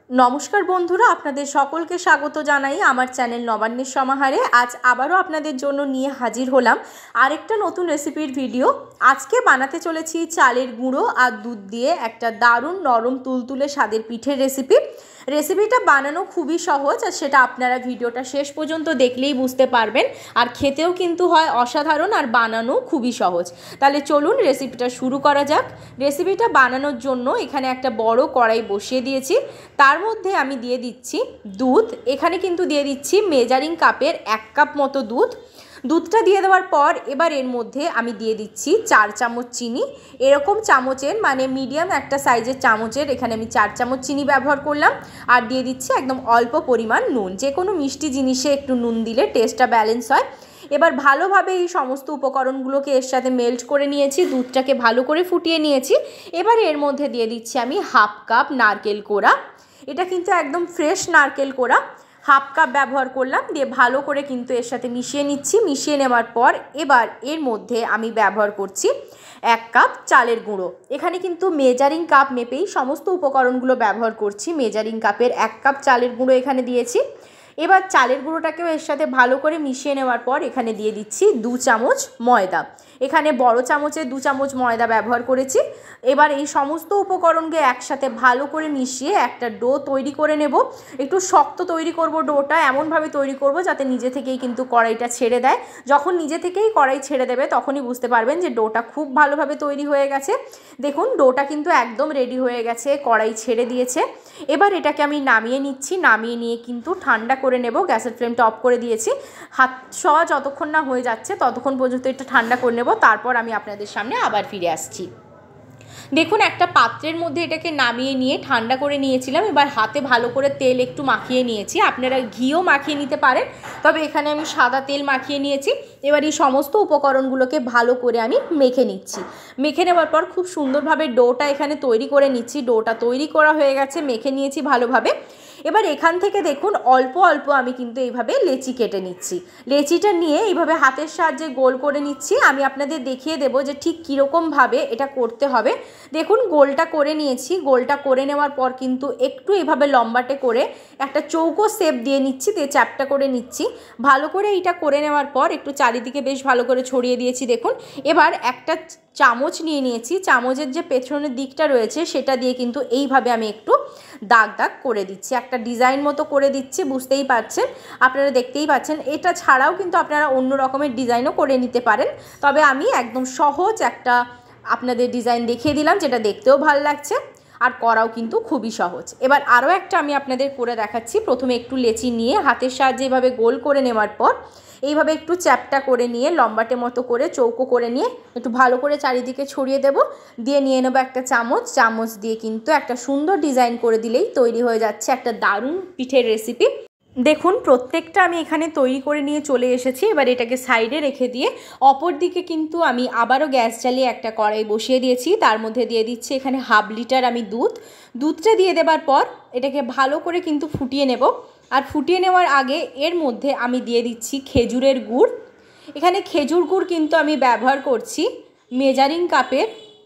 नमस्कार बंधुरा आपनादेर सकलके स्वागत जानाई आमार चैनल नबान्नेर समाहारे। आज आबारो आपनादेर जोन्नो निये हाजिर होलाम आरेकटा नतून रेसिपिर भिडियो। आजके बानाते चलेछि चालेर गुঁড়ো और दूध दिए एकटा दारुण नरम तुलतुले स्वादेर पिठेर रेसिपि। रेसिपिटा बानानो खूबई सहज और सेटा आपनारा भिडियोटा शेष पर्यन्त देखलेई बुझते पारबेन और खेतेও किन्तु हय असाधारण और बानानो खूबई सहज। ताहले चलुन रेसिपिटा शुरू करा जाक। रेसिपिटा बानानोर जोन्नो एखाने एकटा बड़ो कड़ाई बसिए दिएछि, तार मध्य आमी दिए दिচ্ছি दूध। एखाने किन्तु दिए दिচ্ছি मेजारिंग कापेर 1 কাপ मतो दूध। दूधटा दिए देওয়ার পর এবার এর মধ্যে আমি দিয়ে দিচ্ছি 4 চামচ চিনি। এরকম চামচের মানে মিডিয়াম একটা সাইজের চামচের এখানে আমি 4 চামচ চিনি ব্যবহার করলাম আর দিয়ে দিচ্ছি একদম অল্প পরিমাণ নুন। যে কোনো মিষ্টি জিনিসে একটু নুন দিলে টেস্টটা ব্যালেন্স হয়। এবার ভালোভাবে এই সমস্ত উপকরণগুলোকে এর সাথে মেল্ট করে নিয়েছি, দুধটাকে ভালো করে ফুটিয়ে নিয়েছি। এবার এর মধ্যে দিয়ে দিচ্ছি আমি 1/2 কাপ নারকেল কোড়া। এটা কিন্তু একদম ফ্রেশ নারকেল কোড়া। 1/2 কাপ ব্যবহার করলাম, দিয়ে ভালো করে কিন্তু এর সাথে মিশিয়ে নিচ্ছি। মিশিয়ে নেওয়ার পর এবার এর মধ্যে আমি ব্যবহার করছি 1 কাপ চালের গুঁড়ো। এখানে কিন্তু মেজারিং কাপ মেপেই সমস্ত উপকরণগুলো ব্যবহার করছি। মেজারিং কাপের 1 কাপ চালের গুঁড়ো এখানে দিয়েছি। এবার চালের গুঁড়োটাকেও এর সাথে ভালো করে মিশিয়ে নেওয়ার পর এখানে দিয়ে দিচ্ছি 2 চামচ ময়দা। এখানে বড় চামচে 2 চামচ ময়দা ব্যবহার করেছি। এবার এই সমস্ত উপকরণকে একসাথে ভালো করে মিশিয়ে একটা ডো তৈরি করে নেব। একটু শক্ত তৈরি করব ডোটা, এমনভাবে তৈরি করব যাতে নিজে থেকেই কিন্তু কড়াইটা ছেড়ে দেয়। যখন নিজে থেকেই কড়াই ছেড়ে দেবে তখনই বুঝতে পারবেন যে ডোটা খুব ভালোভাবে তৈরি হয়ে গেছে। দেখুন ডোটা কিন্তু একদম রেডি হয়ে গেছে, কড়াই ছেড়ে দিয়েছে। এবার এটাকে আমি নামিয়ে নিচ্ছি। নামিয়ে নিয়ে কিন্তু ঠান্ডা করে নেব। গ্যাসের ফ্লেমটা অফ করে দিয়েছি। হাত ছোঁয়া যতক্ষণ না হয়ে যাচ্ছে ততক্ষণ পর্যন্ত এটা ঠান্ডা করে নেব। তারপর আমি আপনাদের সামনে আবার ফিরে আসছি। দেখুন একটা পাত্রের মধ্যে এটাকে নামিয়ে নিয়ে ঠান্ডা করে নিয়েছিলাম। এবার হাতে ভালো করে তেল একটু মাখিয়ে নিয়েছি। আপনারা ঘিও মাখিয়ে নিতে পারেন, তবে এখানে আমি সাদা তেল মাখিয়ে নিয়েছি। এবার এই সমস্ত উপকরণগুলোকে ভালো করে আমি মেখে নিচ্ছি। মেখে নেওয়ার পর খুব সুন্দরভাবে ডোটা এখানে তৈরি করে নিচ্ছি। ডোটা তৈরি করা হয়ে গেছে, মেখে নিয়েছি ভালোভাবে। এবার এখান থেকে দেখুন অল্প অল্প আমি কিন্তু এইভাবে লেচি কেটে নিচ্ছি। লেচিটা নিয়ে এইভাবে হাতের সাহায্যে গোল করে নিচ্ছি। আমি আপনাদের দেখিয়ে দেবো যে ঠিক কীরকমভাবে এটা করতে হবে। দেখুন গোলটা করে নিয়েছি। গোলটা করে নেওয়ার পর কিন্তু একটু এইভাবে লম্বাটে করে একটা চৌকো শেপ দিয়ে নিচ্ছি, দিয়ে চ্যাপটা করে নিচ্ছি। ভালো করে এইটা করে নেওয়ার পর একটু চারিদিকে বেশ ভালো করে ছড়িয়ে দিয়েছি। দেখুন এবার একটা চামচ নিয়ে নিয়েছি। চামচের যে পেছনের দিকটা রয়েছে সেটা দিয়ে কিন্তু এইভাবে আমি একটু দাগ দাগ করে দিচ্ছি, একটা ডিজাইন মতো করে দিচ্ছি। বুঝতেই পারছেন, আপনারা দেখতেই পাচ্ছেন। এটা ছাড়াও কিন্তু আপনারা অন্য রকমের ডিজাইনও করে নিতে পারেন, তবে আমি একদম সহজ একটা আপনাদের ডিজাইন দেখিয়ে দিলাম, যেটা দেখতেও ভালো লাগছে আর করাও কিন্তু খুবই সহজ। এবার আরও একটা আমি আপনাদের করে দেখাচ্ছি। প্রথমে একটু লেচি নিয়ে হাতের সাহায্যে এভাবে গোল করে নেওয়ার পর এইভাবে একটু চ্যাপটা করে নিয়ে লম্বাটে মতো করে চৌকো করে নিয়ে একটু ভালো করে চারিদিকে ছড়িয়ে দেব। দিয়ে নিয়ে নেবো একটা চামচ। চামচ দিয়ে কিন্তু একটা সুন্দর ডিজাইন করে দিলেই তৈরি হয়ে যাচ্ছে একটা দারুণ পিঠের রেসিপি। দেখুন প্রত্যেকটা আমি এখানে তৈরি করে নিয়ে চলে এসেছি। এবার এটাকে সাইডে রেখে দিয়ে অপর দিকে কিন্তু আমি আবারও গ্যাস জ্বালিয়ে একটা কড়াই বসিয়ে দিয়েছি। তার মধ্যে দিয়ে দিচ্ছি এখানে 1/2 লিটার আমি দুধটা দিয়ে দেওয়ার পর এটাকে ভালো করে কিন্তু ফুটিয়ে নেব। আর ফুটিয়ে নেওয়ার আগে এর মধ্যে আমি দিয়ে দিচ্ছি খেজুরের গুড়। এখানে খেজুর গুড় কিন্তু আমি ব্যবহার করছি মেজারিং কাপের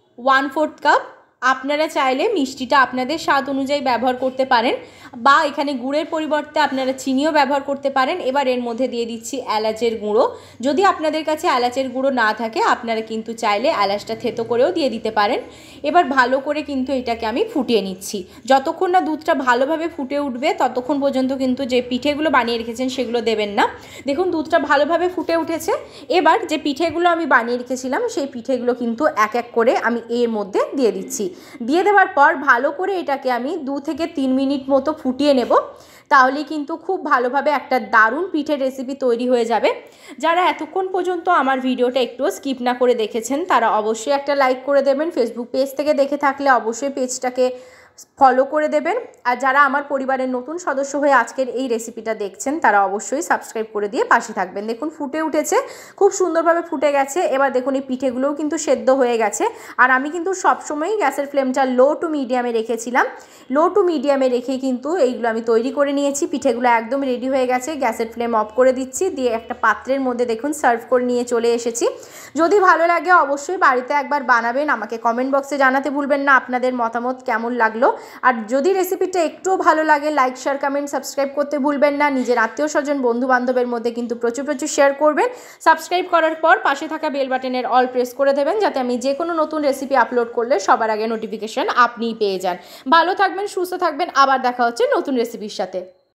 1/4 কাপ। আপনারা চাইলে মিষ্টিটা আপনাদের স্বাদ অনুযায়ী ব্যবহার করতে পারেন, বা এখানে গুড়ের পরিবর্তে আপনারা চিনিও ব্যবহার করতে পারেন। এবার এর মধ্যে দিয়ে দিচ্ছি এলাচের গুঁড়ো। যদি আপনাদের কাছে এলাচের গুঁড়ো না থাকে আপনারা কিন্তু চাইলে এলাচটা থেতো করেও দিয়ে দিতে পারেন। এবার ভালো করে কিন্তু এটাকে আমি ফুটিয়ে নিচ্ছি। যতক্ষণ না দুধটা ভালোভাবে ফুটে উঠবে ততক্ষণ পর্যন্ত কিন্তু যে পিঠেগুলো বানিয়ে রেখেছেন সেগুলো দেবেন না। দেখুন দুধটা ভালোভাবে ফুটে উঠেছে। এবার যে পিঠেগুলো আমি বানিয়ে রেখেছিলাম সেই পিঠেগুলো কিন্তু এক এক করে আমি এর মধ্যে দিয়ে দিচ্ছি। দিয়ে দেওয়ার পর ভালো করে এটাকে আমি 2 থেকে 3 মিনিট মতো ফুটিয়ে নেব। তাহলেই কিন্তু খুব ভালোভাবে একটা দারুণ পিঠের রেসিপি তৈরি হয়ে যাবে। যারা এতক্ষণ পর্যন্ত আমার ভিডিওটা একটু স্কিপ না করে দেখেছেন তারা অবশ্যই একটা লাইক করে দেবেন। ফেসবুক পেজ থেকে দেখে থাকলে অবশ্যই পেজটাকে ফলো করে দেবেন। আর যারা আমার পরিবারের নতুন সদস্য হয়ে আজকের এই রেসিপিটা দেখছেন তারা অবশ্যই সাবস্ক্রাইব করে দিয়ে পাশে থাকবেন। দেখুন ফুটে উঠেছে, খুব সুন্দরভাবে ফুটে গেছে। এবার দেখুন এই পিঠেগুলোও কিন্তু সেদ্ধ হয়ে গেছে। আর আমি কিন্তু সবসময়ই গ্যাসের ফ্লেমটা লো টু মিডিয়ামে রেখেছিলাম। লো টু মিডিয়ামে রেখেই কিন্তু এইগুলো আমি তৈরি করে নিয়েছি। পিঠেগুলো একদম রেডি হয়ে গেছে। গ্যাসের ফ্লেম অফ করে দিচ্ছি, দিয়ে একটা পাত্রের মধ্যে দেখুন সার্ভ করে নিয়ে চলে এসেছি। যদি ভালো লাগে অবশ্যই বাড়িতে একবার বানাবেন। আমাকে কমেন্ট বক্সে জানাতে ভুলবেন না আপনাদের মতামত কেমন লাগলো। হলো। আর যদি রেসিপিটা একটুও ভালো লাগে লাইক শেয়ার কমেন্ট সাবস্ক্রাইব করতে ভুলবেন না। নিজের আত্মীয় স্বজন বন্ধু বান্ধবের মধ্যে কিন্তু প্রচুর শেয়ার করবেন। সাবস্ক্রাইব করার পর পাশে থাকা বেল বাটনের অল প্রেস করে দেবেন, যাতে আমি যে কোনো নতুন রেসিপি আপলোড করলে সবার আগে নোটিফিকেশন আপনিই পেয়ে যান। ভালো থাকবেন, সুস্থ থাকবেন, আবার দেখা হচ্ছে নতুন রেসিপির সাথে।